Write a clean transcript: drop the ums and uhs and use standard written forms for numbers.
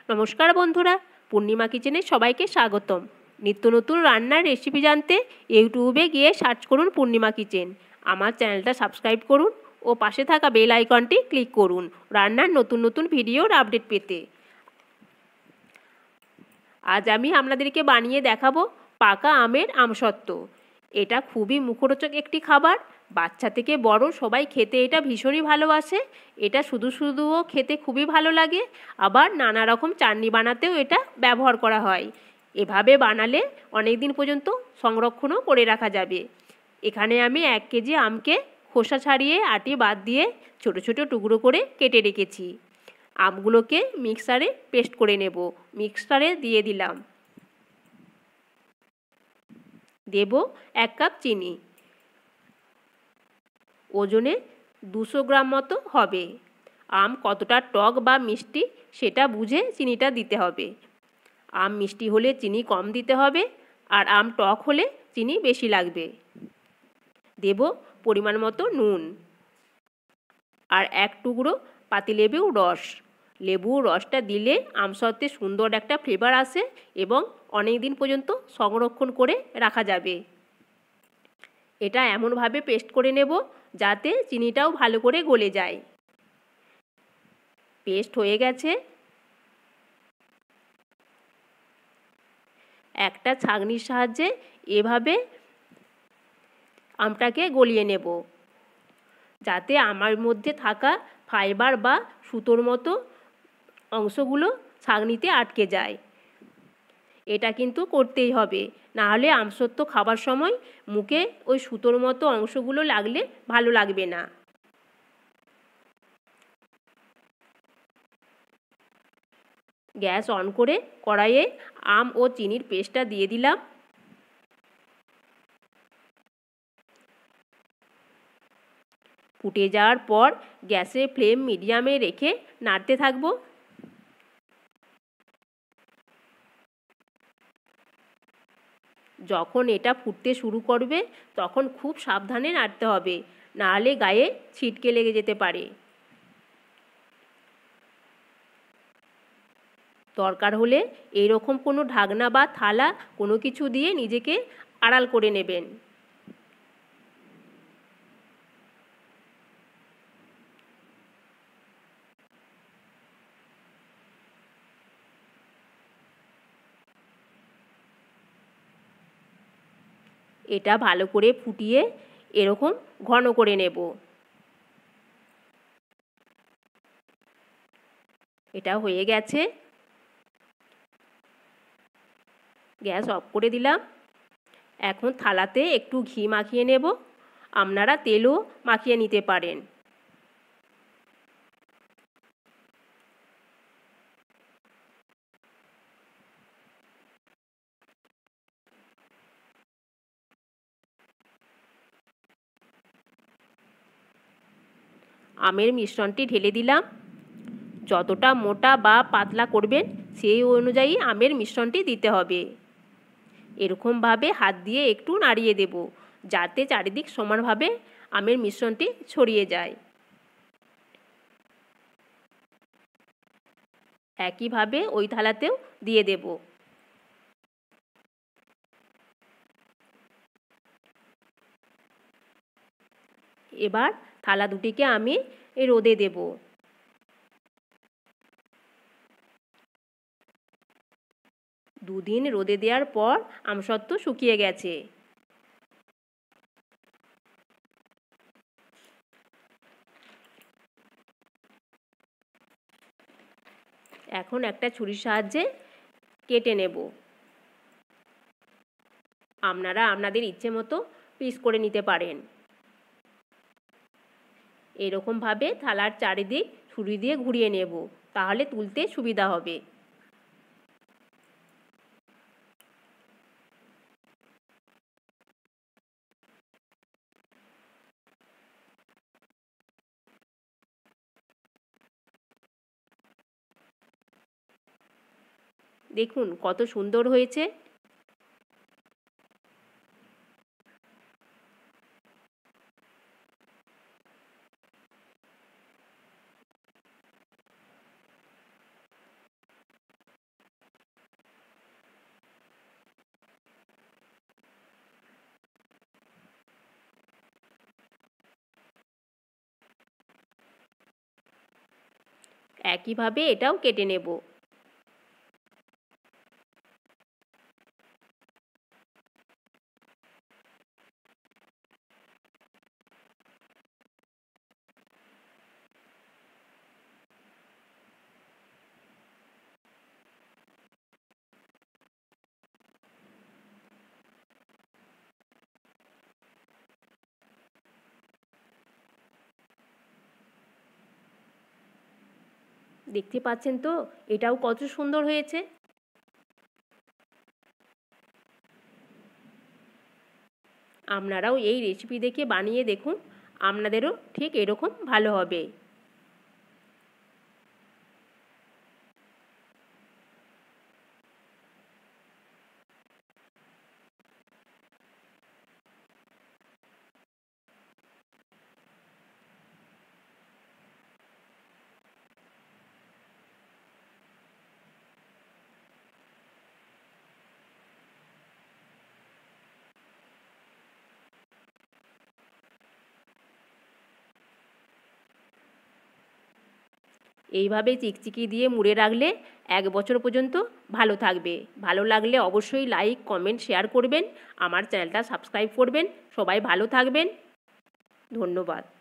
নমস্কার বন্ধুরা, পূর্ণিমা কিচেনে সবাইকে স্বাগতম। নিত্য নতুন রান্নার রেসিপি জানতে ইউটিউবে গিয়ে সার্চ করুন পূর্ণিমা কিচেন। আমার চ্যানেলটা সাবস্ক্রাইব করুন ও পাশে থাকা বেল আইকনটি ক্লিক করুন রান্নার নতুন নতুন ভিডিওর আপডেট পেতে। আজ আমি আপনাদেরকে বানিয়ে দেখাবো পাকা আমের আমসত্ত্ব। এটা খুবই মুখরোচক একটি খাবার। বাচ্চা থেকে বড় সবাই খেতে এটা ভীষণই ভালোবাসে। এটা শুধুও খেতে খুবই ভালো লাগে, আবার নানা রকম চাটনি বানাতেও এটা ব্যবহার করা হয়। এভাবে বানালে অনেক দিন পর্যন্ত সংরক্ষণও করে রাখা যাবে। এখানে আমি 1 কেজি আমকে খোসা ছাড়িয়ে আটি বাদ দিয়ে ছোট ছোট টুকরো করে কেটে রেখেছি। আমগুলোকে মিক্সারে পেস্ট করে নেব। মিক্সারে দিয়ে দিলাম, দেব 1 কাপ চিনি, ওজনে 200 গ্রাম মতো হবে। আম কতটা টক বা মিষ্টি সেটা বুঝে চিনিটা দিতে হবে। আম মিষ্টি হলে চিনি কম দিতে হবে, আর আম টক হলে চিনি বেশি লাগবে। দেব পরিমাণ মতো নুন আর 1 টুকরো পাতিলেবুর রস। লেবুর রসটা দিলে আমসত্ত্বে সুন্দর একটা ফ্লেভার আসে এবং অনেক দিন পর্যন্ত সংরক্ষণ করে রাখা যাবে। এটা এমনভাবে পেস্ট করে নেব যাতে চিনিটাও ভালো করে গলে যায়। পেস্ট হয়ে গেছে। একটা ছাঁকনির সাহায্যে এভাবে আমটাকে গলিয়ে নেব যাতে আমের মধ্যে থাকা ফাইবার বা সুতোর মতো অংশগুলো ছাঁকনিতে আটকে যায়। এটা কিন্তু করতেই হবে, নাহলে আমসত্ত্ব খাবার সময় মুখে ওই সুতোর মতো অংশগুলো লাগলে ভালো লাগবে না। গ্যাস অন করে কড়াইয়ে আম ও চিনির পেস্টটা দিয়ে দিলাম। ফুটে যাওয়ার পর গ্যাসের ফ্লেম মিডিয়ামে রেখে নাড়তে থাকবো। যখন এটা ফুটতে শুরু করবে তখন খুব সাবধানে নাড়তে হবে, নাহলে গায়ে ছিটকে লেগে যেতে পারে। দরকার হলে এরকম কোনো ঢাকনা বা থালা কোনো কিছু দিয়ে নিজেকে আড়াল করে নেবেন। এটা ভালো করে ফুটিয়ে এরকম ঘন করে নেব। এটা হয়ে গেছে। গ্যাস অফ করে দিলাম। এখন থালাতে একটু ঘি মাখিয়ে নেব। আপনারা তেলও মাখিয়ে নিতে পারেন। আমের মিশ্রণটি ঢেলে দিলাম। যতটা মোটা বা পাতলা করবেন সেই অনুযায়ী আমের মিশ্রণটি দিতে হবে। এরকমভাবে হাত দিয়ে একটু নাড়িয়ে দেব যাতে চারিদিক সমানভাবে আমের মিশ্রণটি ছড়িয়ে যায়। একইভাবে ওই থালাতেও দিয়ে দেব। এবার থালা দুটিকে আমি রোদে দেব। দুদিন রোদে দেওয়ার পর আমসত্ত্ব শুকিয়ে গেছে। এখন একটা ছুরির সাহায্যে কেটে নেব। আপনারা আপনাদের ইচ্ছে মতো পিস করে নিতে পারেন। এরকমভাবে থালার চারিদিক ছুরি দিয়ে ঘুরিয়ে নেব, তাহলে তুলতে সুবিধা হবে। দেখুন কত সুন্দর হয়েছে। একইভাবে এটাও কেটে নেব। দেখতে পাচ্ছেন তো এটাও কত সুন্দর হয়েছে। আপনারাও এই রেসিপি দেখে বানিয়ে দেখুন, আপনাদেরও ঠিক এরকম ভালো হবে। এইভাবে চিকচিকি দিয়ে মুড়ে রাখলে 1 বছর পর্যন্ত ভালো থাকবে। ভালো লাগলে অবশ্যই লাইক, কমেন্ট, শেয়ার করবেন। আমার চ্যানেলটা সাবস্ক্রাইব করবেন। সবাই ভালো থাকবেন। ধন্যবাদ।